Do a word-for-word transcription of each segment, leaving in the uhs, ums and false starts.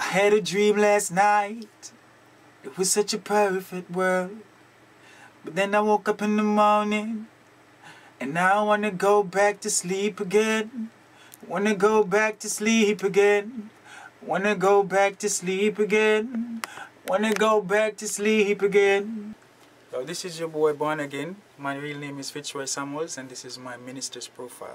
Had a dream last night. It was such a perfect world. But then I woke up in the morning, and now I wanna go back to sleep again. Wanna go back to sleep again. Wanna go back to sleep again. Wanna go back to sleep again. So this is your boy Born Again. My real name is Fitzroy Samuels, and this is my minister's profile.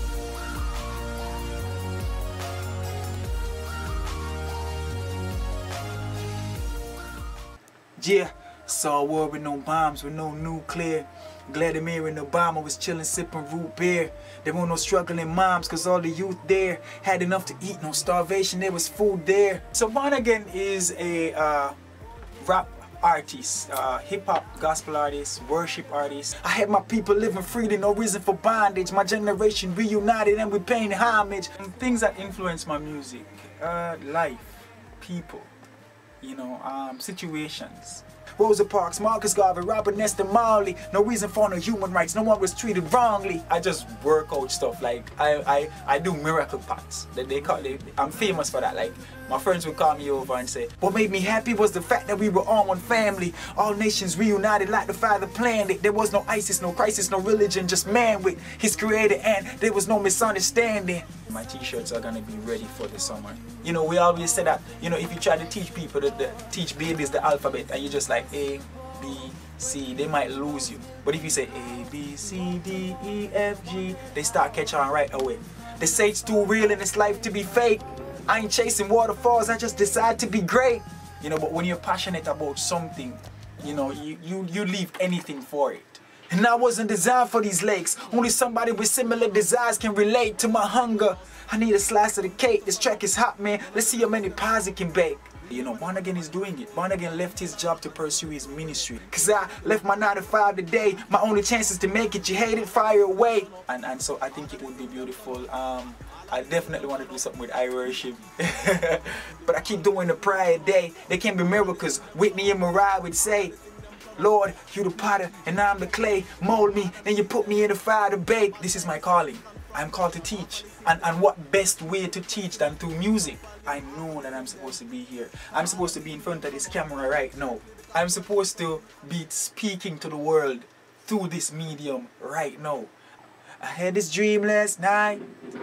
Yeah, saw a war with no bombs, with no nuclear. Vladimir and Obama was chilling, sipping root beer. There were no struggling moms, cause all the youth there had enough to eat, no starvation, there was food there. So Born Again is a uh, rap artist, uh, hip-hop, gospel artist, worship artist. I had my people living freely, no reason for bondage. My generation reunited and we paying homage. And things that influence my music, uh, life, people, you know, um, situations. Rosa Parks, Marcus Garvey, Robert Nesta Marley. No reason for no human rights, no one was treated wrongly. I just work out stuff, like I I, I do miracle pots. They, they call it, I'm famous for that. Like my friends would call me over and say, what made me happy was the fact that we were all one family. All nations reunited like the Father planned it. There was no ISIS, no crisis, no religion, just man with his creator, and there was no misunderstanding. My t-shirts are gonna be ready for the summer. You know, we always say that, you know, if you try to teach people, the, the, teach babies the alphabet, and you just like A, B, C, they might lose you. But if you say A, B, C, D, E, F, G, they start catching on right away. They say it's too real in this life to be fake. I ain't chasing waterfalls, I just decide to be great. You know, but when you're passionate about something, you know, you, you, you leave anything for it. And I wasn't designed for these lakes. Only somebody with similar desires can relate to my hunger. I need a slice of the cake. This track is hot, man. Let's see how many pies it can bake. You know, Born Again is doing it. Born Again left his job to pursue his ministry. Cause I left my nine to five today. My only chance is to make it. You hate it, fire away. And, and so I think it would be beautiful. Um, I definitely want to do something with I Worship. But I keep doing the prayer day. There can be miracles. Whitney and Mariah would say, Lord, you the potter and I'm the clay. Mold me, then you put me in the fire to bake. This is my calling. I'm called to teach. And, and what best way to teach than through music? I know that I'm supposed to be here. I'm supposed to be in front of this camera right now. I'm supposed to be speaking to the world through this medium right now. I had this dream last night.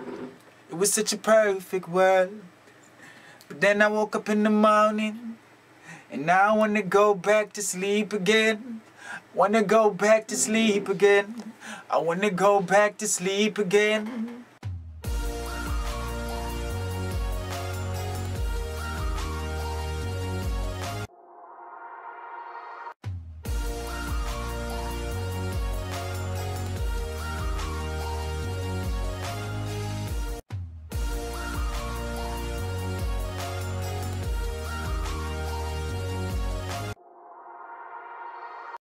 It was such a perfect world. But then I woke up in the morning, and now I wanna go back to sleep again. Wanna go back to sleep again. I wanna go back to sleep again.